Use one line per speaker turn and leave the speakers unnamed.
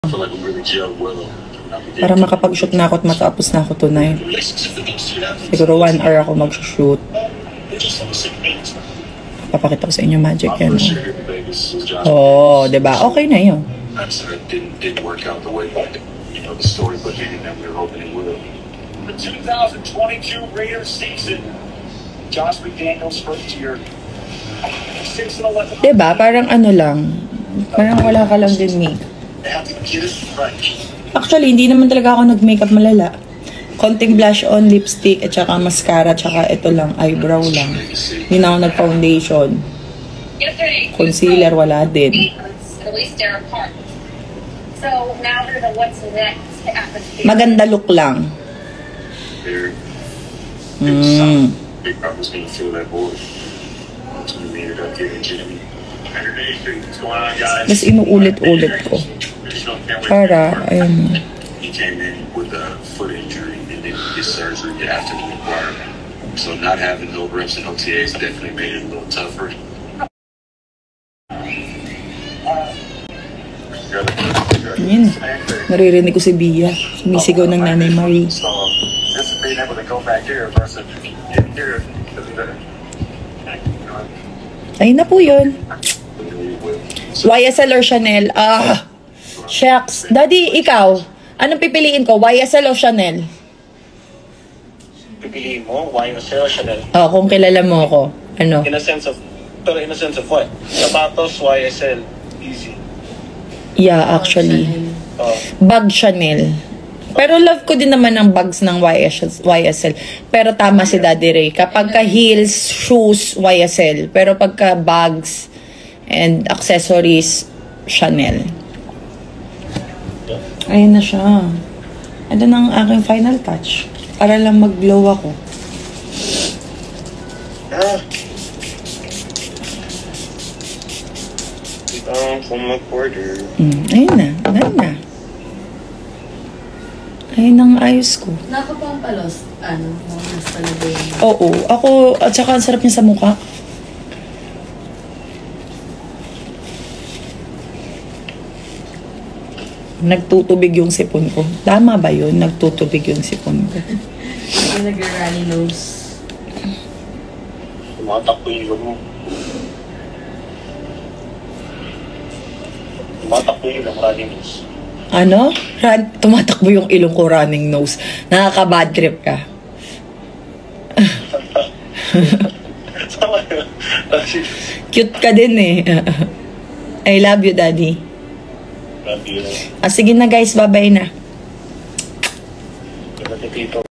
Para makapag-shoot na ako at matapos na ako tonight. Siguro 1 hour ako mag-shoot. Papakita ko sa inyo magic yan. Oh, diba? Okay na yun.
The 2022 Raiders season. Josh McDaniels first year. 6-11.
Diba? Parang ano lang. Parang wala ka lang din make. Actually, hindi naman talaga ako nag-makeup malala. Konting blush on, lipstick, at saka mascara, at saka ito lang, eyebrow lang. Hindi na ako nag-foundation. Concealer, wala din. Maganda look lang. Mas inuulit-ulit ko. Para, ayun.
So not having no reps and OTAs definitely made it a little tougher.
Yun. Naririnig ko si Bia. Sumisigaw ng Nanay Marie. Ayun na po yun. YSL or Chanel? Ah, shucks. Daddy, ikaw, anong pipiliin ko? YSL o Chanel?
Pipiliin mo? YSL o Chanel?
Oh, kung kilala mo ako. Ano?
In a sense of what? Sapatos, YSL. Easy.
Yeah, actually. Bag Chanel. Pero love ko din naman ang bags ng YSL. Pero tama si Daddy Ray. Kapag ka heels, shoes, YSL. Pero pagka bags and accessories, Chanel. Ayun na siya. Ano na ang aking final touch? Para lang mag-glow ako.
From mag-order.
Ayun na. Ayun na. Ayun ang ayos ko.
Nakapampalos, mas talaga yun.
Oo. Ako, at saka ang sarap niya sa mukha. Nagtutubig yung sipon ko. Tama ba yun? Nagtutubig yung sipon ko.
Yung nag-runny nose.
Tumatakbo yung ilong mo. Tumatakbo yung ilong, running nose.
Ano? Tumatakbo yung ilong ko, running nose. Nakaka-bad trip ka. Cute ka din eh. I love you, Daddy.
Love you.
Sige na guys, bye-bye na.
Love you, people.